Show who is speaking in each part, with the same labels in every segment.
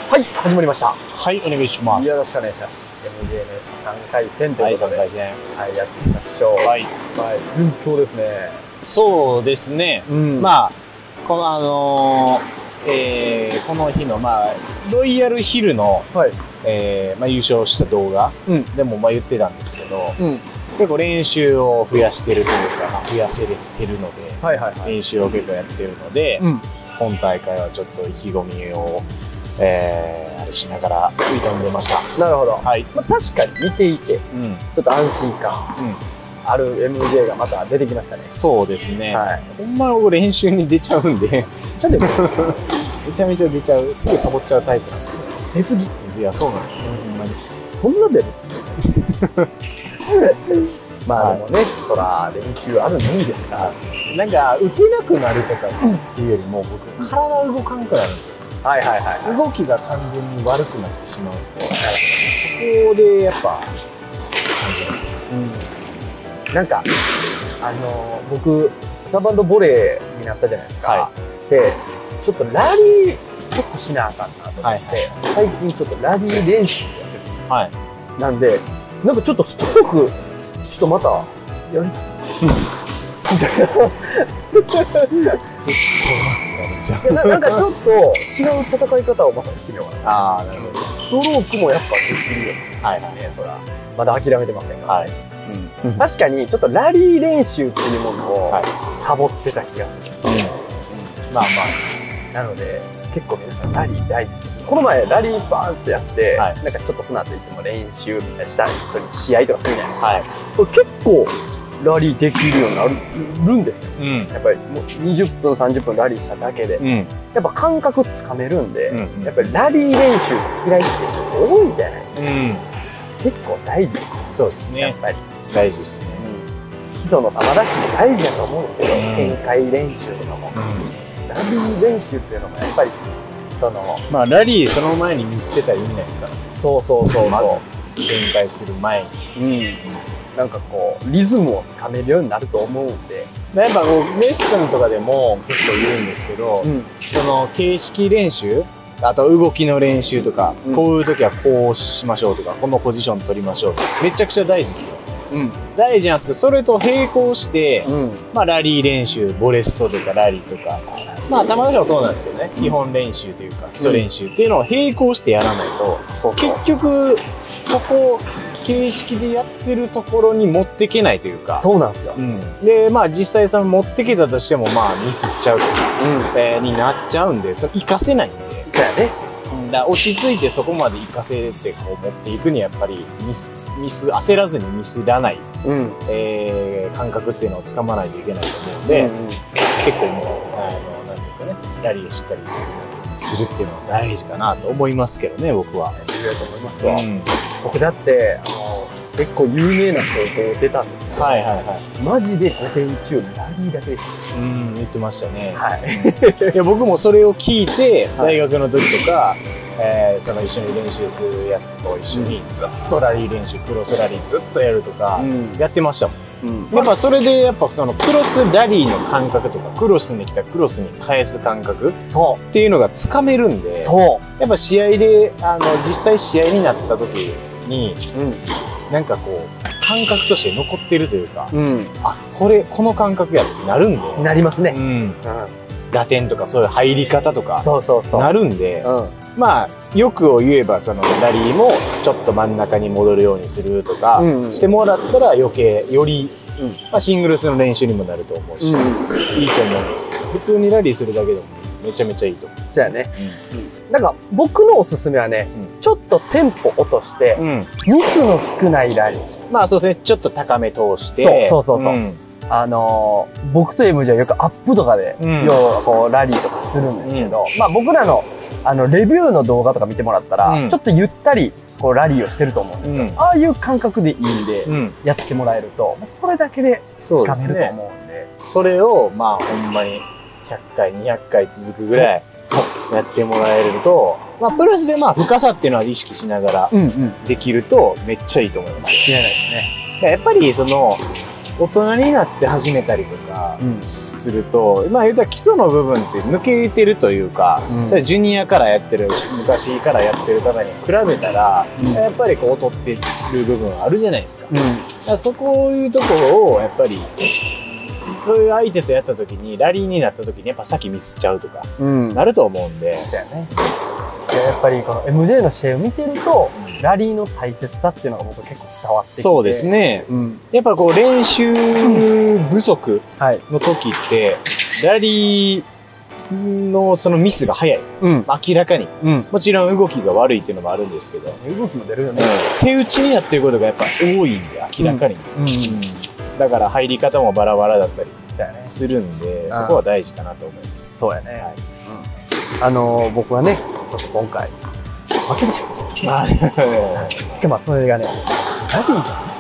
Speaker 1: はい、始まりました。
Speaker 2: はい、お願いします。
Speaker 1: よろしくお願いします。MJ の3回戦ということで、
Speaker 2: はい、3回戦。
Speaker 1: はい、やっていきましょう。
Speaker 2: はい。
Speaker 1: 順調ですね。
Speaker 2: そうですね。まあ、このこの日の、ロイヤルヒルの、優勝した動画でも言ってたんですけど、結構練習を増やしてるというか、増やせれてるので、練習を結構やってるので、今大会はちょっと意気込みを、あれしながら挑んでました。
Speaker 1: なるほど。
Speaker 2: はい。
Speaker 1: 確かに見ていて、ちょっと安心感ある MJ がまた出てきましたね。
Speaker 2: そうですね。ほんま僕練習に出ちゃうんで、めちゃめちゃ出ちゃう、すぐサボっちゃうタイプなんで。
Speaker 1: 出すぎ？
Speaker 2: いや、そうなんですよ。ほんまに。
Speaker 1: そんな出る？まあでもね、そら練習あるのみですから。
Speaker 2: なんか打てなくなるとかっていうよりも、僕体動かんくなるんですよ。動きが完全に悪くなってしまうと、そこでやっぱ感じますよ。
Speaker 1: なんか僕サバンドボレーになったじゃないですか。で、ちょっとラリーちょっとしなあかんなと思って、最近ちょっとラリー練習やってる。なんで、なんかちょっとストロークちょっとまたやりたい。なんかちょっと違う戦い方をまたしてみようかな。ああ、なるほど。ストロークもやっぱできるよね。ね、そらまだ諦めてませんが。確かにちょっとラリー練習っていうものをサボってた気がする。なので結構皆さんラリー大事です。この前ラリーバーンってやって、なんかちょっとその後いつも練習みたいなした人に試合とかするじゃないですか。結構ラリーできるようになるんですよ。やっぱりもう20分30分ラリーしただけで、やっぱ感覚つかめるんで、やっぱりラリー練習嫌いって人多いじゃないですか。結構大事ですよ。
Speaker 2: そうですね。やっぱり大事ですね。
Speaker 1: 基礎の球出しも大事だと思うんですけど、展開練習とかも、ラリー練習っていうのもやっぱり
Speaker 2: ラリーその前に見捨てたら意味ないですから。まず展開する前に。
Speaker 1: なんかこうリズムをつかめるようになると思うんで、
Speaker 2: やっぱレッスンとかでも結構言うんですけど、その形式練習、あと動きの練習とか、こういう時はこうしましょうとか、このポジション取りましょうとか、めちゃくちゃ大事ですよ。大事なんですけど、それと並行して、ラリー練習、ボレストとかラリーとか、玉出しはそうなんですけどね、基本練習というか基礎練習っていうのを並行してやらないと、結局そこ形式でやってるところに持ってけないというか。
Speaker 1: そうなんですよ。
Speaker 2: で、実際その持ってけたとしても、ミスっちゃうとか、になっちゃうんで、それ活かせないんで。
Speaker 1: そうやね。
Speaker 2: 落ち着いてそこまで活かせてこう持っていくにはやっぱり焦らずにミスらない、感覚っていうのをつかまないといけないと思うんで、結構もう、なんていうかね、ラリーをしっかりするっていうのは大事かなと思いますけどね、僕は。
Speaker 1: 重要だと思いますわ。僕だって結構有名な高校出たんですけど、マジで5点中ラリーだけでした。
Speaker 2: 言ってましたね。いや僕もそれを聞いて大学の時とか、その一緒に練習するやつと一緒にずっとラリー練習、クロスラリーずっとやるとかやってましたもん。やっぱそれでやっぱそのクロスラリーの感覚とか、クロスに来たクロスに返す感覚っていうのがつかめるんで、やっぱ試合で実際試合になった時に、なんかこう感覚として残ってるというか、この感覚やってなるんで。
Speaker 1: なりますね。
Speaker 2: 打点とかそういう入り方とかなるんで、よくを言えばそのラリーもちょっと真ん中に戻るようにするとかしてもらったら余計よりシングルスの練習にもなると思うし、いいと思うんですけど、普通にラリーするだけでもめちゃめちゃいいと思うんですよね。なんか僕のおすすめはね、ちょっとテンポ落としてミスの少ないラリー。そうですね、ちょっと高め通して。僕と MJ はよくアップとかで要はこうラリーとかするんですけど、僕らのレビューの動画とか見てもらったら、ちょっとゆったりこうラリーをしてると思うんですよ。ああいう感覚でいいんでやってもらえると、それだけでつかめると思うんで、それをほんまに100回200回続くぐらいやってもらえると、プラスで深さっていうのは意識しながらできるとめっちゃいいと思います。
Speaker 1: 間違いないですね。
Speaker 2: やっぱりその大人になって始めたりとか、 かすると、まあ言うたら基礎の部分って抜けてるというか、ジュニアからやってる、昔からやってる方に比べたら、やっぱりこう劣ってる部分あるじゃないですか。だからそこいうところをやっぱりそういう相手とやった時にラリーになった時にやっぱ先ミスっちゃうとかなると思うんで。
Speaker 1: そうやね。やっぱりこの MJ の試合を見てると、ラリーの大切さっていうのが僕結構伝わってきて。
Speaker 2: そうですね。やっぱこう練習不足の時って、ラリーのそのミスが早い。明らかに。もちろん動きが悪いっていうのもあるんですけど。
Speaker 1: 動きも出るよね。
Speaker 2: 手打ちになってることがやっぱ多いんで、明らかに。だから入り方もバラバラだったりするんで、そこは大事かなと思います。
Speaker 1: そうやね。僕はね、今回、負けてしまった。しかもそれがね、ラリー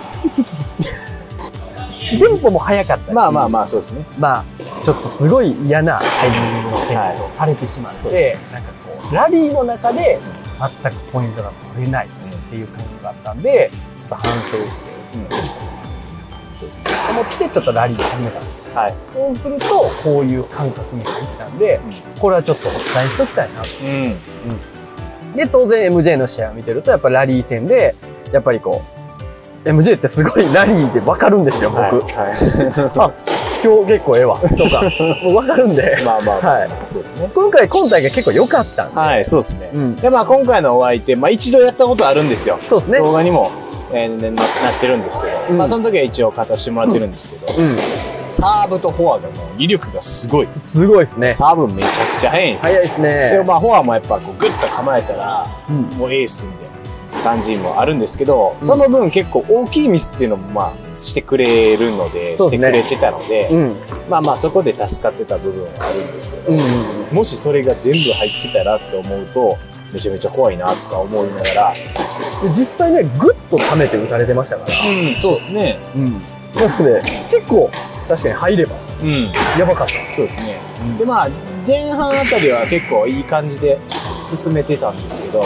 Speaker 1: がテンポも速かったし、まあそうですね。まあ、ちょっとすごい嫌なタイミングのテニスをされてしまって、なんかこう、ラリーの中で全くポイントが取れないっていう感じだったんで、ちょっと反省して、そうですね。思ってちょっとラリーを始めたんです。そうするとこういう感覚に入ったんで、これはちょっとお伝えしときたいなと。で当然 MJ の試合を見てるとやっぱラリー戦でやっぱりこう MJ ってすごいラリーで分かるんですよ僕。あ、今日結構ええわとかもう分かるんで。そうですね。今大会結構良かったんで。そうですね。でまあ今回のお相手一度やったことあるんですよ。そうですね。動画にもなってるんですけど、まあその時は一応勝たせてもらってるんですけど、サーブとフォアがもう威力がすごいですね。サーブめちゃくちゃ速いんですよ。速いですね。でまあフォアもやっぱこうグッと構えたらもうエースみたいな感じもあるんですけど、その分結構大きいミスっていうのもまあしてくれるので、してくれてたので、まあまあそこで助かってた部分はあるんですけど、もしそれが全部入ってたらって思うとめちゃめちゃ怖いなとか思いながら、実際ねグッと溜めて打たれてましたから。そうですね。なので結構確かに入ればやばかった。そうですね。でまあ前半あたりは結構いい感じで進めてたんですけど、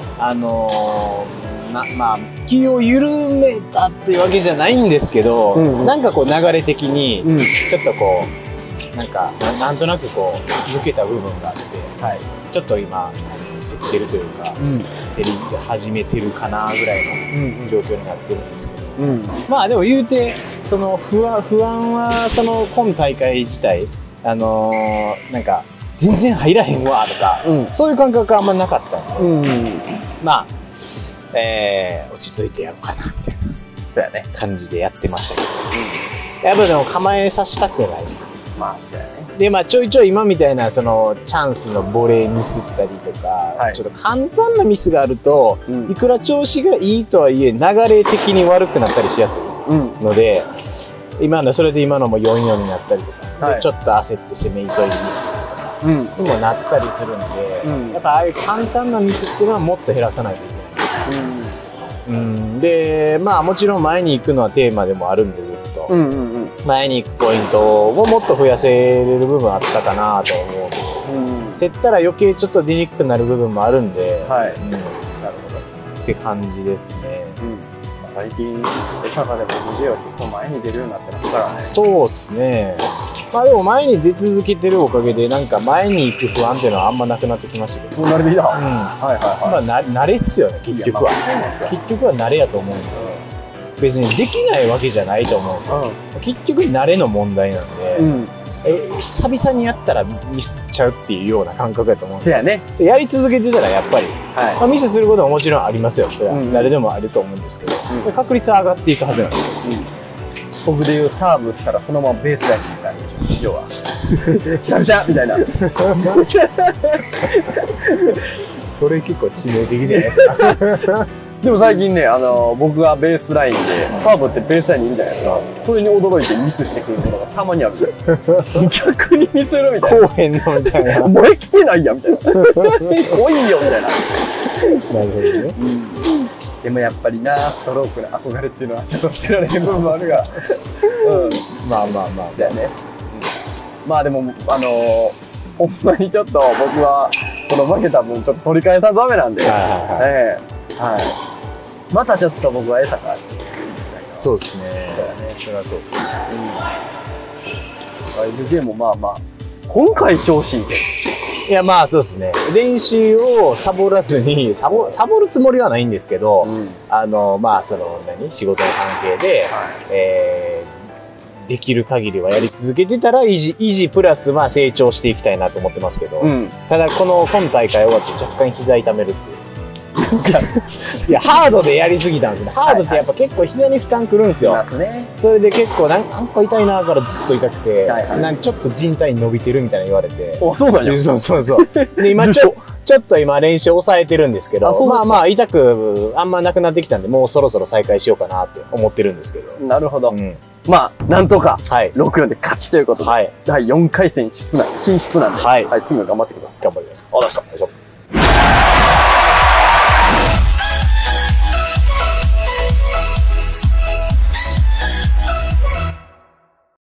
Speaker 1: まあ気を緩めたっていうわけじゃないんですけど、なんかこう流れ的にちょっとこうなんとなくこう抜けた部分があって、ちょっと今競ってるというか、競り始めてるかなぐらいの状況になってるんですけど、まあでも言うてその不安はその今大会自体なんか全然入らへんわとか、そういう感覚があんまなかったんで、まあ落ち着いてやろうかなっていう感じでやってましたけど、やっぱでも構えさせたくない。まあそうやね。でまあちょいちょい今みたいなそのチャンスのボレーミスったりとか、ちょっと簡単なミスがあると、いくら調子がいいとはいえ流れ的に悪くなったりしやすいので、それで今のも 4-4 になったりとか、でちょっと焦って攻め急いでミスにもなったりするんで、やっぱああいう簡単なミスっていうのはもっと減らさないといけない。でまあもちろん前に行くのはテーマでもあるんでずっと。前に行くポイントをもっと増やせれる部分あったかなと思うけど、競ったら余計ちょっと出にくくなる部分もあるんで、なるほどって感じですね。最近江坂でも MJ はちょっと前に出るようになってますからね。そうっすね。まあでも前に出続けてるおかげでなんか前に行く不安っていうのはあんまなくなってきましたけど。もう慣れてきた。まあ慣れっすよね結局は。結局は慣れやと思うんで。別にできないわけじゃないと思うんですよ。結局慣れの問題なんで、久々にやったらミスっちゃうっていうような感覚だと思うんですよね。やり続けてたらやっぱり、ミスすることはもちろんありますよ。それは誰でもあると思うんですけど、確率は上がっていくはずなんですよ。僕でいうサーブしたらそのままベースラインみたいな要はシャンシャンみたいな。それ結構致命的じゃないですか。でも最近ね、僕がベースラインで、サーブってベースラインにいるじゃないですか。それに驚いてミスしてくることがたまにあるんです。逆にミスるみたいな。こうへんのみたいな。お前来てないやみたいな。来いよみたいな。なるほどね。でもやっぱりな、ストロークの憧れっていうのはちょっと捨てられる部分もあるが。まあまあまあ。だよね。まあでも、ほんまにちょっと僕は、この負けた分、ちょっと取り返さダメなんで。またちょっと僕は江坂そうですね。それはそうですね。 でもまあまあ、今回調子いい。
Speaker 2: いや、まあそうですね。練習をサボらずに、サボるつもりはないんですけど、まあその、仕事の関係で、できる限りはやり続けてたら維持プラスまあ成長していきたいなと思ってますけど、ただ今大会終わって若干膝痛めるっていう。いや、ハードでやりすぎたんですね。ハードってやっぱ結構膝に負担くるんですよ。それで結構なんか痛いなからずっと痛くて、なんかちょっと靭帯伸びてるみたいな言われて。
Speaker 1: あ、そうなんや。
Speaker 2: そう。で、今ちょっと今練習抑えてるんですけど、まあまあ痛くあんまなくなってきたんで、もうそろそろ再開しようかなって思ってるんですけど。
Speaker 1: なるほど。まあ、なんとか、6-4で勝ちということで、第4回戦進出なんで、次は頑張ってきます。
Speaker 2: 頑張ります。ありがとうございました。